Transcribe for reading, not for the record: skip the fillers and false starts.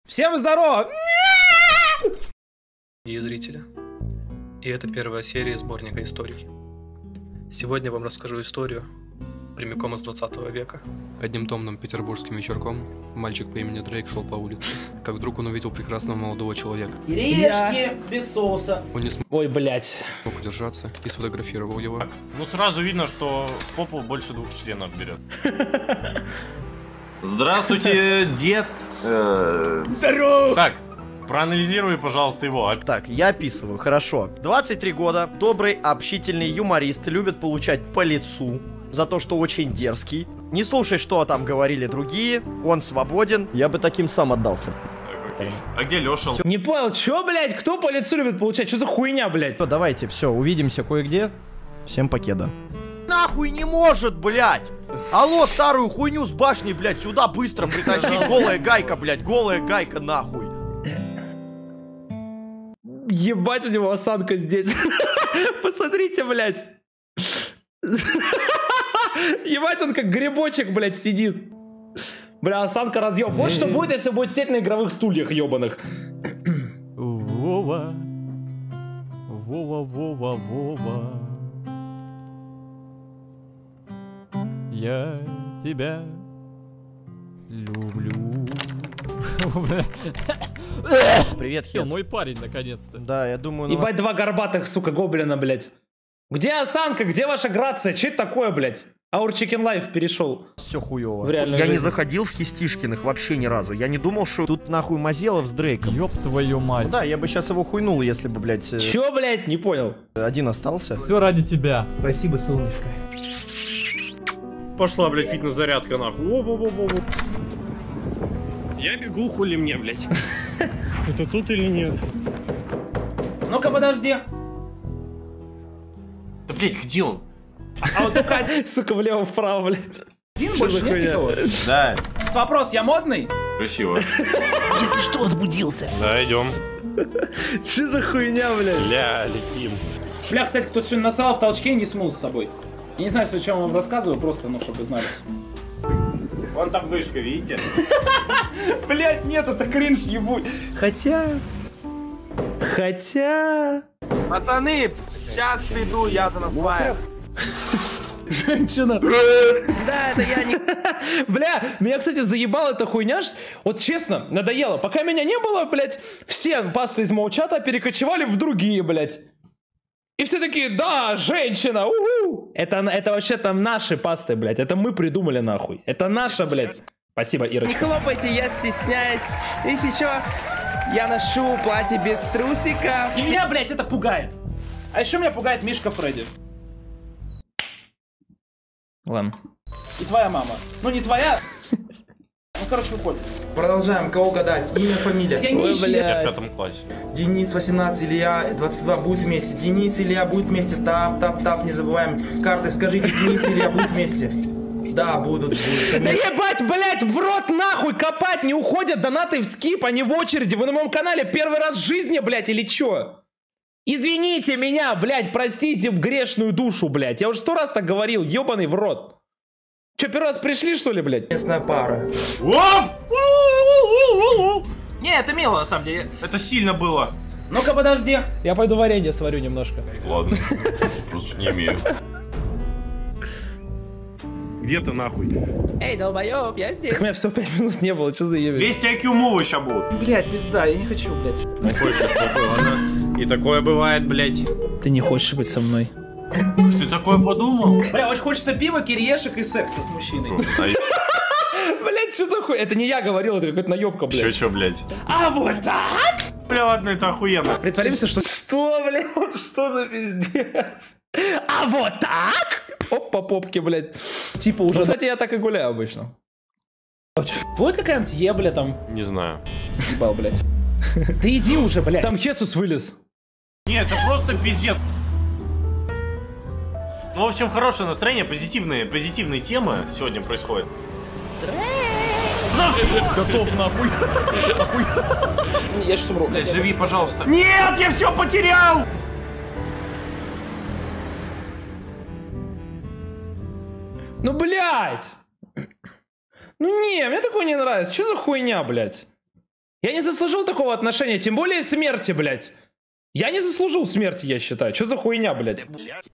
Всем здорово! И зрители. И это первая серия сборника историй. Сегодня я вам расскажу историю прямиком из 20 века. Одним томным петербургским вечерком мальчик по имени Дрейк шел по улице, как вдруг он увидел прекрасного молодого человека. Кириешки без соуса. Он не смог Ой, блять. удержаться и сфотографировал его. Ну сразу видно, что попу больше 2 членов берет. Здравствуйте, дед. Здорово! Так, проанализируй, пожалуйста, его. Так, я описываю, хорошо. 23 года, добрый, общительный юморист, любит получать по лицу за то, что очень дерзкий. Не слушай, что там говорили другие, он свободен. Я бы таким сам отдался. Окей. А где Леша? Не понял, чё, блять? Кто по лицу любит получать? Что за хуйня, блять? Все, давайте, все, увидимся кое-где. Всем покеда. Нахуй не может, блять! Алло, старую хуйню с башни, блять, сюда быстро притащи. Голая гайка, блять, голая гайка, нахуй. Ебать, у него осанка здесь. Посмотрите, блять. Ебать, он как грибочек, блять, сидит. Бля, осанка разъеб. Вот что будет, если будет сидеть на игровых стульях ебаных. Вова, Вова, Вова, Вова, я тебя люблю. Привет, Хел, Хес. мой парень, наконец-то. Да, я думаю... Ебать, два горбатых, сука, гоблина, блять. Где осанка, где ваша грация? Че это такое, блять? Our Chicken Life перешел. Все хуево. В реальной Я не жизни. заходил в Хистишкиных вообще ни разу. Я не думал, что тут нахуй Мазелов с Дрейком. Ёб твою мать. Ну да, я бы сейчас его хуйнул, если бы, блядь, Чё, блять, не понял. один остался. Все ради тебя. Спасибо, солнышко. Пошла, блядь, фитнес-зарядка, нахуй. Во-во-во-во-во. Я бегу, хули мне, блядь. Это тут или нет? Ну-ка, подожди. Да, блядь, где он? А вот только один, сука, влево-вправо, блядь. Один Что больше за нет хуйня? никого? Да, Вопрос, я модный? красиво. Если что, возбудился. Да, идем. Что за хуйня, блядь? Ля, летим. Бля, кстати, кто сегодня насрал в толчке и не смыл с собой. Я не знаю, о чем вам рассказываю, просто, ну, чтобы знали. Вон там вышка, видите? Блядь, нет, это кринж ебуть. Хотя... Пацаны, сейчас приду, я за насваем. Женщина. Да, это я не... Бля, меня, кстати, заебала эта хуйня. Вот честно, надоело. Пока меня не было, блядь, все пасты из моего чата перекочевали в другие, блядь. И все такие, да, женщина, уху. Это вообще там наши пасты, блядь. Это мы придумали, нахуй. Это наша, блядь. Спасибо, Не Ирочка. хлопайте, я стесняюсь. Если что, я ношу платье без трусиков. И меня, блядь, это пугает. А еще меня пугает Мишка Фредди. Ладно. И твоя мама. Ну, не твоя. Ну, короче, выходит. Продолжаем. Кого гадать? Имя, фамилия. Я нищий. Я в 5 классе. Денис 18, Илья 22 будет вместе. Денис, Илья будет вместе. Тап, тап, тап. Не забываем. Карты скажите, Денис, Илья будут вместе. Да, будут. Да ебать, блядь, в рот нахуй копать, не уходят донаты в скип, они в очереди. Вы на моем канале первый раз в жизни, блядь, или чё? Извините меня, блядь, простите грешную душу, блядь. Я уже 100 раз так говорил, ебаный в рот. Чё, первый раз пришли, что ли, блядь? Местная пара. Не, это мило, на самом деле. Это сильно было. Ну-ка, подожди. Я пойду варенье сварю немножко. Ладно, просто не имею. Где ты нахуй? Эй, долбоёб, я здесь. У меня всего 5 минут не было, что за ебень? 200 IQ мува ща будут. Блядь, пизда, я не хочу, блядь. И такое бывает, блядь. Ты не хочешь быть со мной. Ты такое подумал? Бля, очень хочется пива, кириешек и секса с мужчиной. Блядь, что за хуй? Это не я говорил, это какая-то наебка, блядь. Чё, блядь? А вот так? Бля, ладно, это охуенно. Притворимся, что... Что, блядь? Что за пиздец? А вот так? Оп, по попке, блядь. Типа уже... Кстати, я так и гуляю обычно. Будет какая-нибудь ебля там? Не знаю. Съебал, блядь. Ты иди уже, блядь. Там Хесус вылез. Нет, это просто пиздец. Ну, в общем, хорошее настроение, позитивные темы сегодня происходят. Готов нахуй. Я сейчас умру. Блядь, живи, пожалуйста. Нет, я все потерял! Ну, блядь! Ну не, мне такое не нравится. Что за хуйня, блядь? Я не заслужил такого отношения, тем более смерти, блядь. Я не заслужил смерти, я считаю. Что за хуйня, блядь?